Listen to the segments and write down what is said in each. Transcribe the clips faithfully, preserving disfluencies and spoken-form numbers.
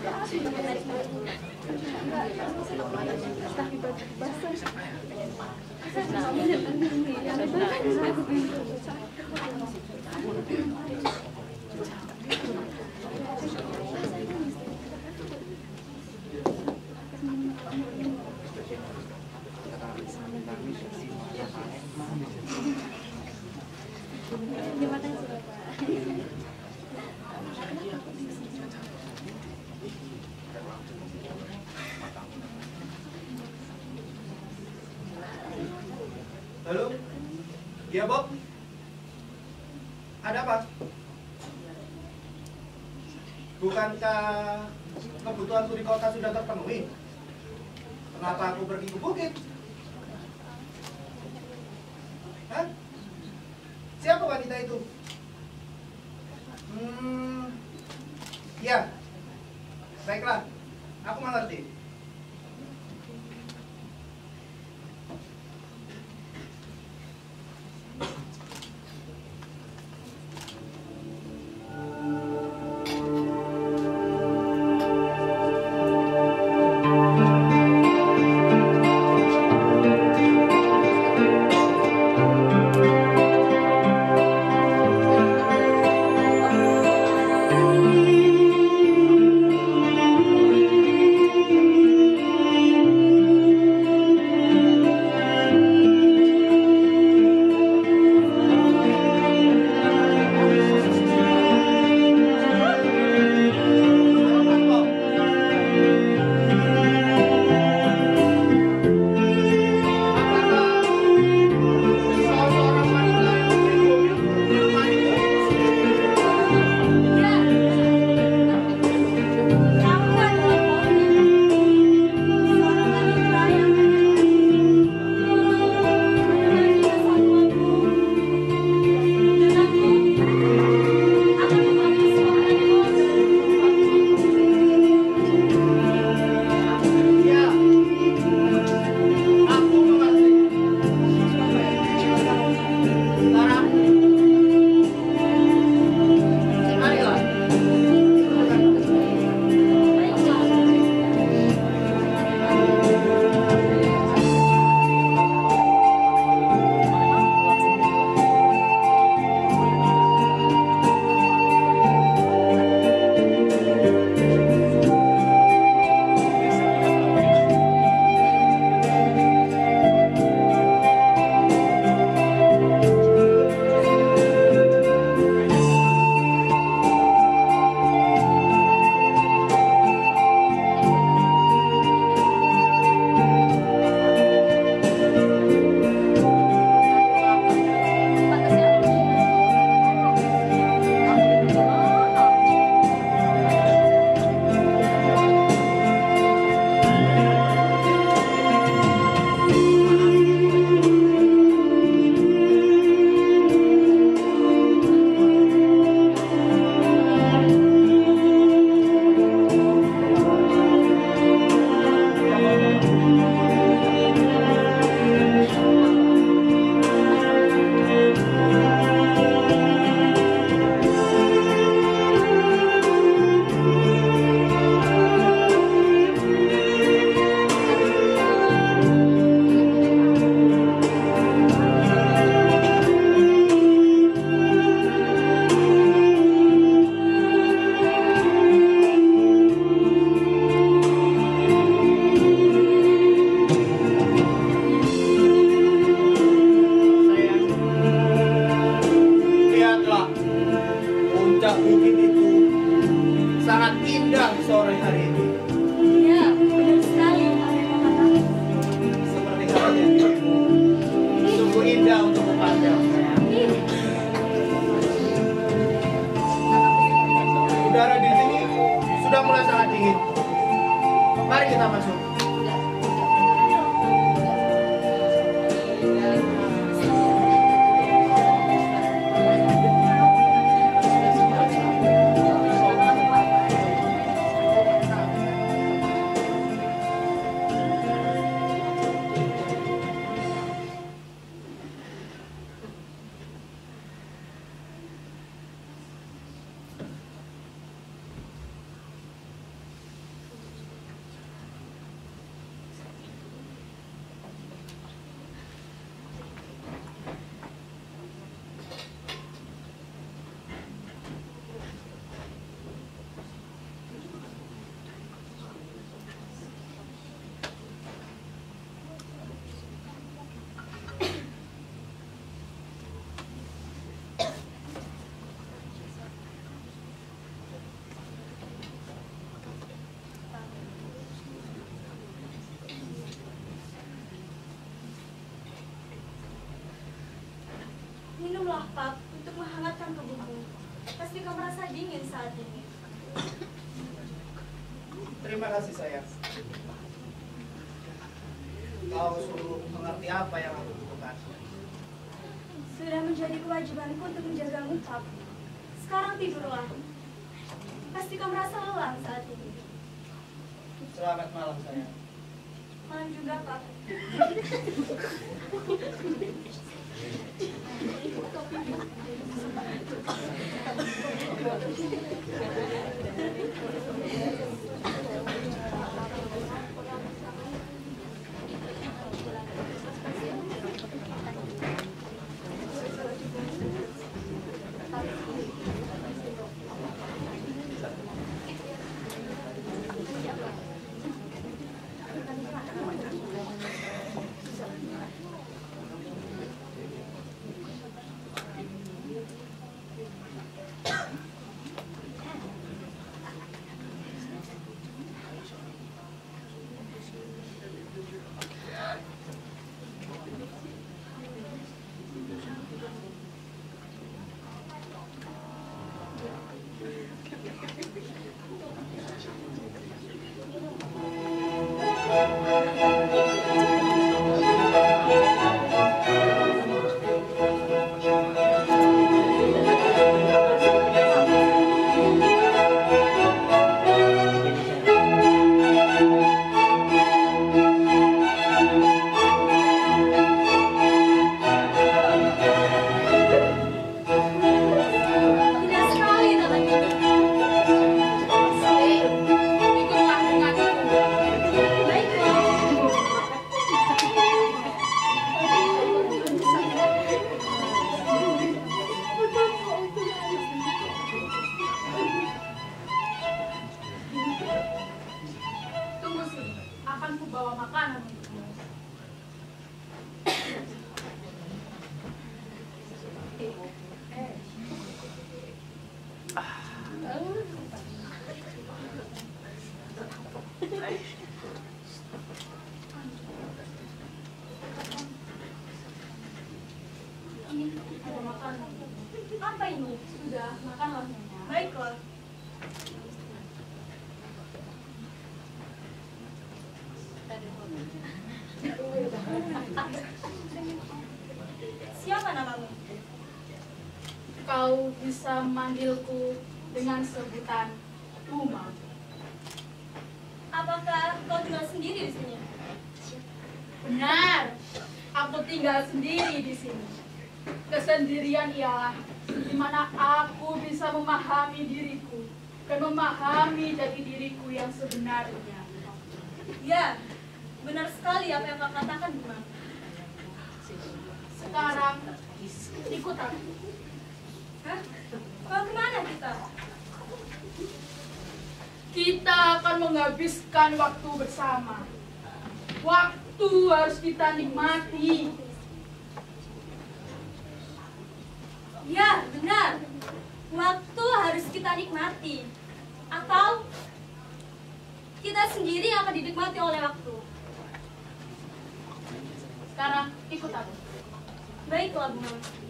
Halo? Iya, Bob? Ada apa? Bukankah kebutuhanku di kota sudah terpenuhi? Kenapa aku pergi ke bukit? Hah? Siapa wanita itu? Hmm, ya, baiklah, aku mengerti. Udara di sini sudah mulai sangat dingin. Mari kita masuk. dingin saat ini. Terima kasih sayang. Kau suruh mengerti apa yang aku butuhkan. Sudah menjadi kewajibanku untuk menjagamu, Pak. Sekarang tidurlah. Pasti kau merasa lelah saat ini. Selamat malam sayang. Malam juga, Pak. Apa ini? Sudah, makanlah. Baiklah. Siapa namamu? Kau bisa memanggilku dengan sebutan Uma. Apakah kau tinggal sendiri di sini? Benar, aku tinggal sendiri di sini. Kesendirian ialah di mana aku bisa memahami diriku dan memahami jati diriku yang sebenarnya. Ya, benar sekali apa yang kau katakan, Bima. Sekarang ikut aku. Hah? Kau kemana kita? Kita akan menghabiskan waktu bersama. Waktu harus kita nikmati. Ya, benar. Waktu harus kita nikmati. Atau kita sendiri yang akan dinikmati oleh waktu. Sekarang ikut aku. Baiklah, Bima.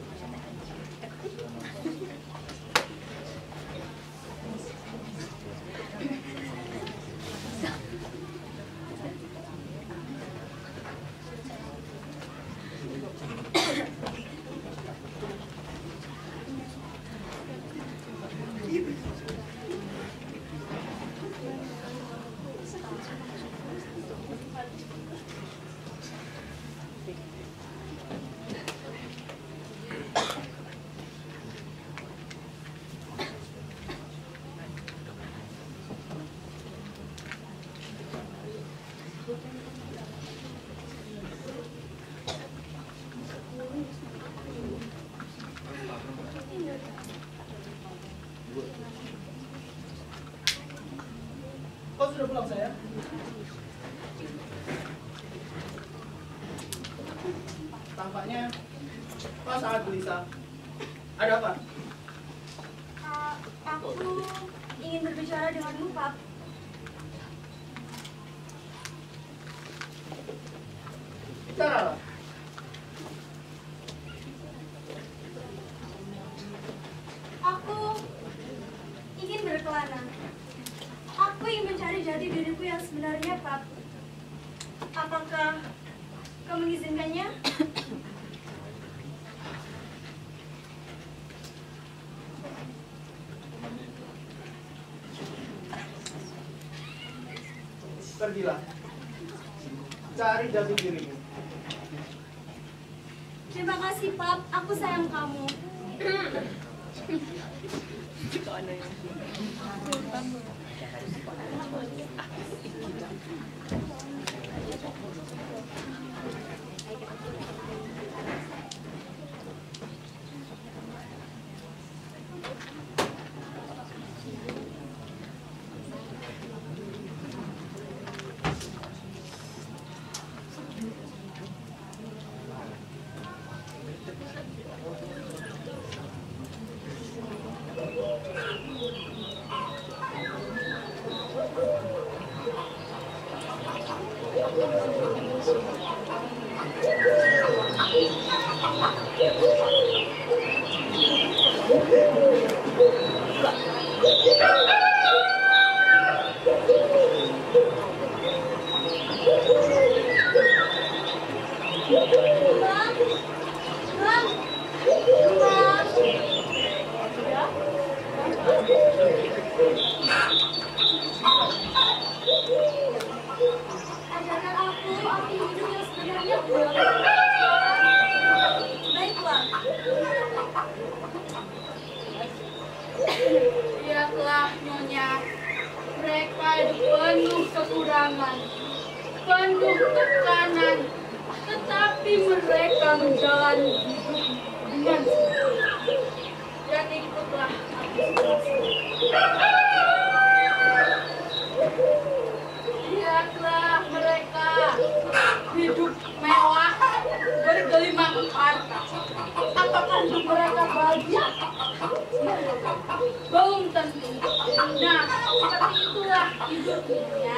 Kau sudah pulang sayang? Tampaknya kau sangat gelisah. Ada apa? Uh, aku ingin berbicara denganmu, Pak. Bicaralah. Aku sebenarnya, Pak. Apakah kau mengizinkannya? Pergilah, cari jati dirimu. Terima kasih, Pap. Aku sayang kamu. Ajarkan aku arti hidup yang sebenarnya, Bang. Baiklah. Lihatlah, Nyonya, mereka penuh kekurangan, penuh tekanan, tetapi mereka menjalani hidup dengan sempurna. Dan ikutlah aku. Lihatlah mereka hidup mewah, bergelimang harta. Apakah hidup mereka bahagia? Belum tentu. Nah, seperti itulah hidupnya.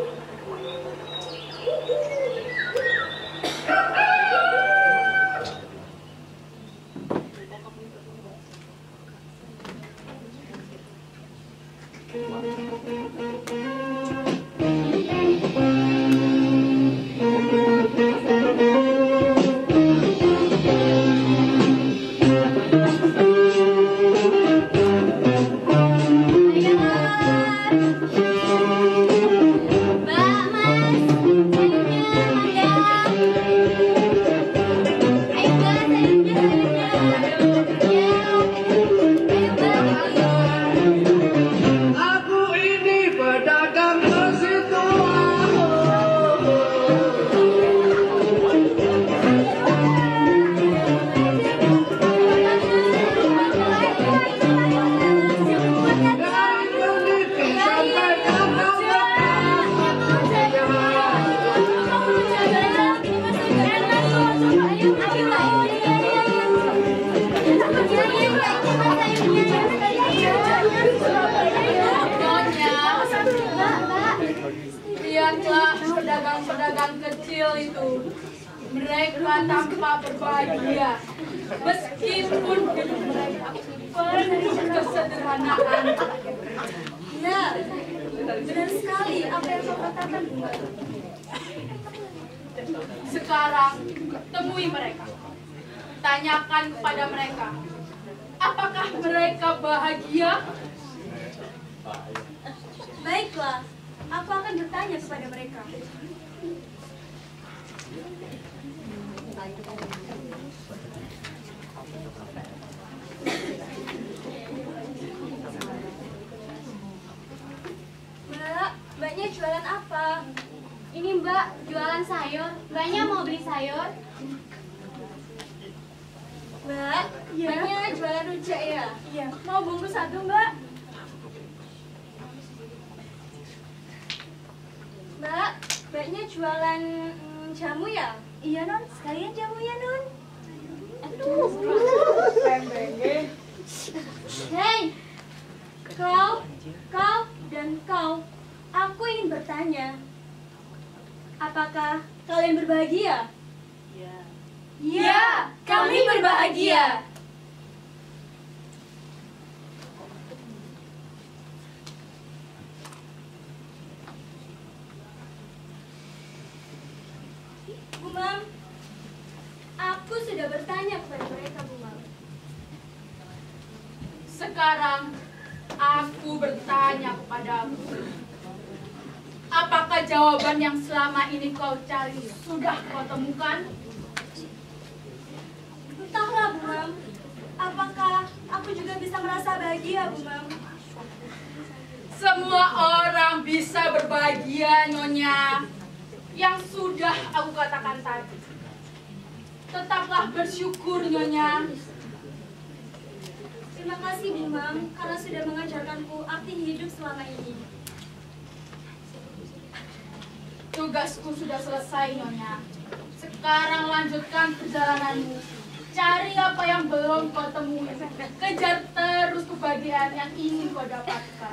Lihatlah pedagang-pedagang kecil itu. Mereka tampak berbahagia, meskipun hidup mereka penuh kesederhanaan. Ya, benar sekali apa yang kau katakan, Bunga. Sekarang, temui mereka. Tanyakan kepada mereka, apakah mereka bahagia? Baiklah, aku akan bertanya kepada mereka. Mbak, mbaknya jualan apa? Ini Mbak, jualan sayur. Mbaknya mau beli sayur? Mbak, Iya. mbaknya jualan rujak ya? Iya. Mau bungkus satu, Mbak? Mbak, mbaknya jualan mm, jamu ya? Iya, Non. Sekalian jamunya, Non. Aduh. Hei, kau, kau, dan kau. Aku ingin bertanya. Apakah kalian berbahagia? Ya, kami berbahagia. Bu Mam, aku sudah bertanya kepada mereka, Bu Mam. Sekarang aku bertanya kepadamu. Apakah jawaban yang selama ini kau cari sudah kau temukan? Entahlah, Bu Mam. Apakah aku juga bisa merasa bahagia, Bu Mam? Semua orang bisa berbahagia, Nyonya. Yang sudah aku katakan tadi. Tetaplah bersyukur, Nyonya. Terima kasih, Bu Mam, karena sudah mengajarkanku arti hidup selama ini. Tugasku sudah selesai, Nyonya. Sekarang lanjutkan perjalananmu. Cari apa yang belum kau temui. Kejar terus kebahagiaan yang ingin kau dapatkan.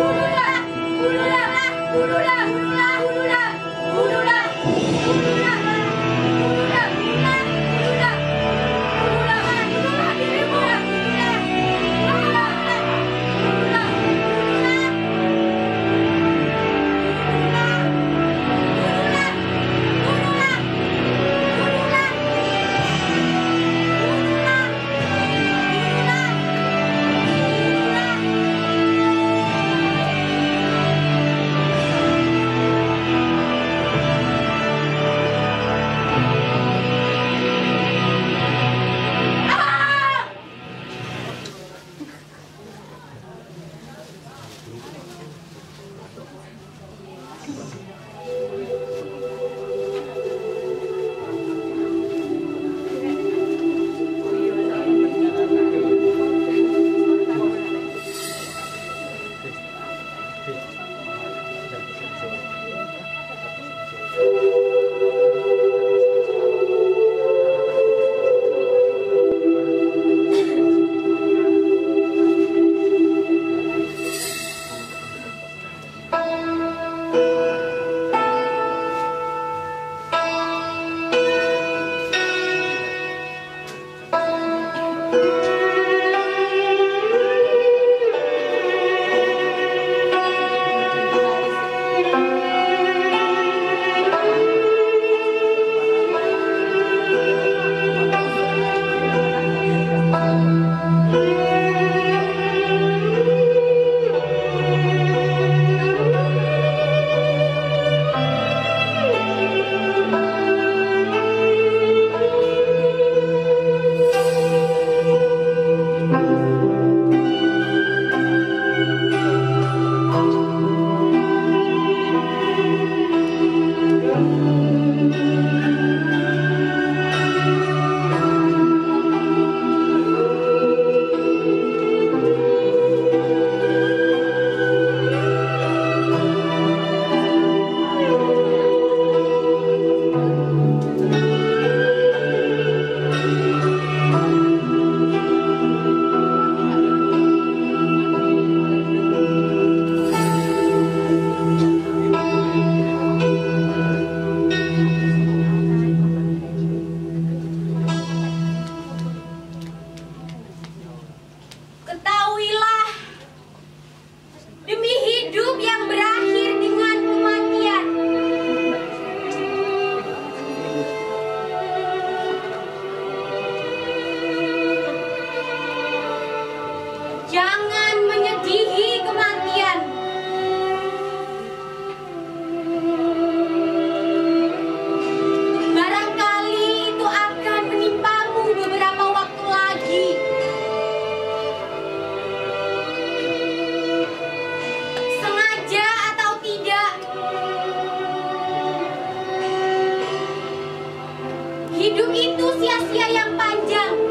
Hidup itu sia-sia yang panjang.